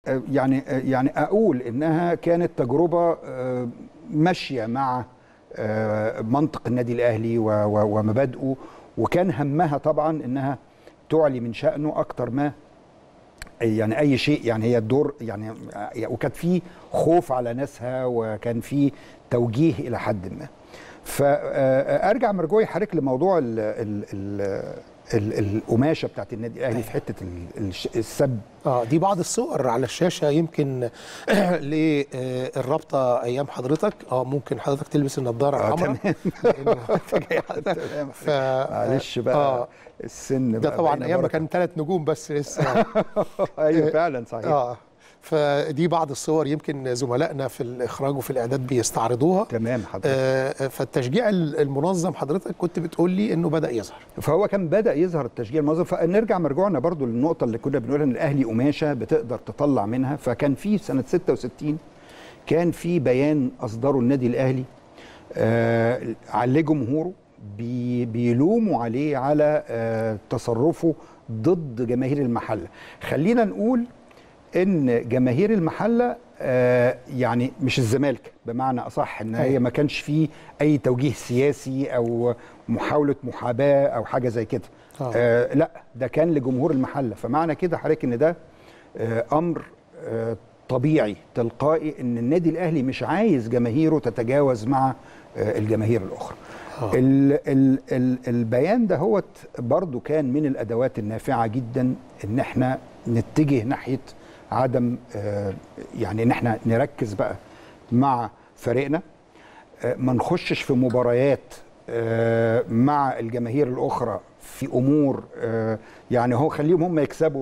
يعني اقول انها كانت تجربه ماشيه مع منطق النادي الاهلي ومبادئه، وكان همها طبعا انها تعلي من شأنه اكتر ما يعني اي شيء. يعني هي الدور يعني، وكان في خوف على ناسها وكان في توجيه الى حد ما. فارجع مرجوعي حضرتك لموضوع القماشه بتاعت النادي الاهلي في حته السب. دي بعض الصور على الشاشه يمكن للرابطه ايام حضرتك. ممكن حضرتك تلبس النضاره الحمراء. تمام. معلش بقى السن ده طبعا ايام ما كان 3 نجوم بس لسه. ايوه فعلا صحيح. فدي بعض الصور يمكن زملائنا في الاخراج وفي الاعداد بيستعرضوها. تمام حضرتك. فالتشجيع المنظم حضرتك كنت بتقول لي انه بدا يظهر. فهو كان بدا يظهر التشجيع المنظم. فنرجع مرجوعنا برضو للنقطه اللي كنا بنقولها ان الاهلي قماشه بتقدر تطلع منها. فكان في سنه 66 كان في بيان اصدره النادي الاهلي على جمهوره بيلوموا عليه على تصرفه ضد جماهير المحله. خلينا نقول ان جماهير المحله يعني مش الزمالك بمعنى اصح، ان هي ما كانش فيه اي توجيه سياسي او محاوله محاباه او حاجه زي كده. لا، ده كان لجمهور المحله. فمعنى كده حضرتك ان ده امر طبيعي تلقائي، ان النادي الاهلي مش عايز جماهيره تتجاوز مع الجماهير الاخرى. البيان ده هو برضو كان من الادوات النافعه جدا ان احنا نتجه ناحيه عدم يعني ان احنا نركز بقى مع فريقنا، ما نخشش في مباريات مع الجماهير الاخرى في امور يعني هو خليهم هم يكسبوا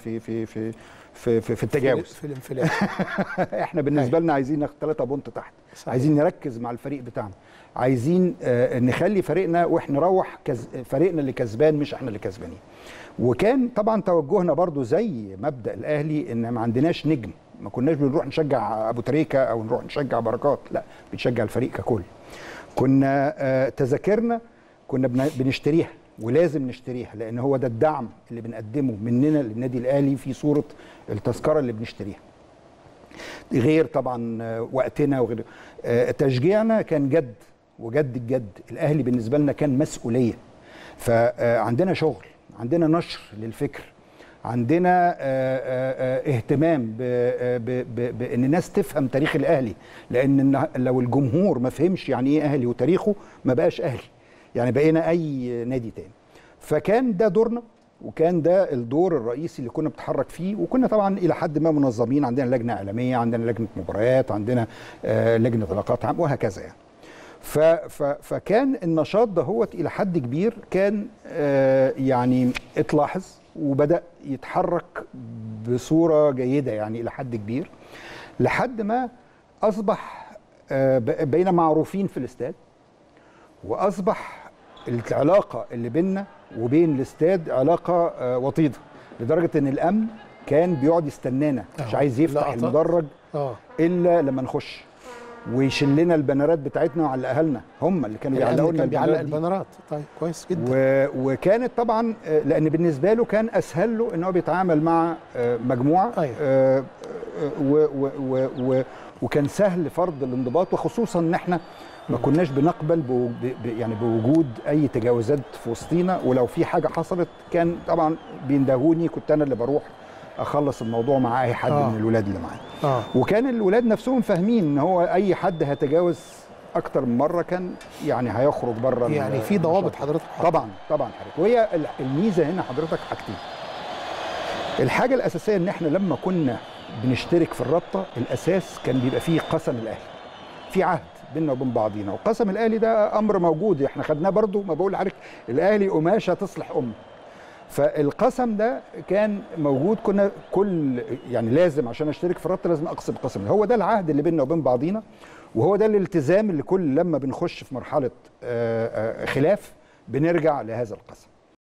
في التجاوز، في الانفلات. احنا بالنسبه لنا عايزين ناخد 3 بونت تحت. صحيح. عايزين نركز مع الفريق بتاعنا، عايزين نخلي فريقنا واحنا نروح فريقنا اللي كسبان مش احنا اللي كسبانين. وكان طبعا توجهنا برضو زي مبدأ الاهلي ان ما عندناش نجم، ما كناش بنروح نشجع ابو تريكه او نروح نشجع بركات، لا بنشجع الفريق ككل. كنا تذاكرنا كنا بنشتريها ولازم نشتريها، لان هو ده الدعم اللي بنقدمه مننا للنادي الاهلي في صوره التذكره اللي بنشتريها، غير طبعا وقتنا وغير تشجيعنا كان جد وجد الجد. الاهلي بالنسبه لنا كان مسؤوليه، فعندنا شغل، عندنا نشر للفكر، عندنا اهتمام بان الناس تفهم تاريخ الاهلي، لان لو الجمهور ما فهمش يعني ايه اهلي وتاريخه ما بقاش اهلي، يعني بقينا اي نادي تاني. فكان ده دورنا، وكان ده الدور الرئيسي اللي كنا بنتحرك فيه. وكنا طبعا الى حد ما منظمين، عندنا لجنه اعلاميه، عندنا لجنه مباريات، عندنا لجنه علاقات عامه وهكذا يعني. فكان النشاط ده هو الى حد كبير كان يعني اتلاحظ وبدأ يتحرك بصورة جيدة يعني إلى حد كبير، لحد ما أصبح بقينا معروفين في الاستاد، وأصبح العلاقة اللي بيننا وبين الاستاد علاقة وطيدة، لدرجة إن الأمن كان بيقعد يستنانا مش عايز يفتح المدرج إلا لما نخش، ويشيل لنا البنرات بتاعتنا ويعلقها لنا. هم اللي كانوا بيعلقوا لنا البنرات. طيب كويس جدا. وكانت طبعا لان بالنسبه له كان اسهل له ان هو بيتعامل مع مجموعه. أيوة. وكان سهل فرض الانضباط، وخصوصا ان احنا ما كناش بنقبل يعني بوجود اي تجاوزات في وسطينا، ولو في حاجه حصلت كان طبعا بيندهوني، كنت انا اللي بروح اخلص الموضوع مع اي حد من الولاد اللي معايا. وكان الولاد نفسهم فاهمين ان هو اي حد هيتجاوز اكتر من مره كان يعني هيخرج بره، يعني في ضوابط حضرتك. طبعا حضرتك. وهي الميزه هنا حضرتك حاجتين. الحاجه الاساسيه ان احنا لما كنا بنشترك في الرابطه، الاساس كان بيبقى فيه قسم الاهلي، في عهد بيننا وبين بعضينا، وقسم الاهلي ده امر موجود احنا خدناه برضو، ما بقول لحضرتك الاهلي قماشه تصلح فالقسم ده كان موجود. كنا كل يعني لازم عشان اشترك في الرابطه لازم اقسم القسم، هو ده العهد اللي بيننا وبين بعضينا، وهو ده الالتزام اللي كل لما بنخش في مرحله خلاف بنرجع لهذا القسم.